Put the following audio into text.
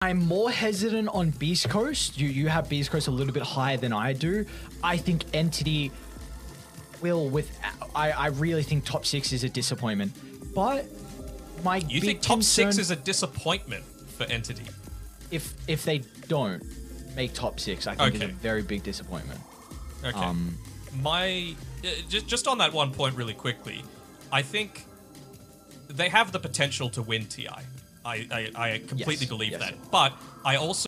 I'm more hesitant on Beast Coast. You have Beast Coast a little bit higher than I do. I think Entity will I really think top 6 is a disappointment. But you think top 6 is a disappointment for Entity? If they don't make top 6, I think it's a very big disappointment. Okay. Just on that one point really quickly, I think they have the potential to win TI. I completely believe that. But I also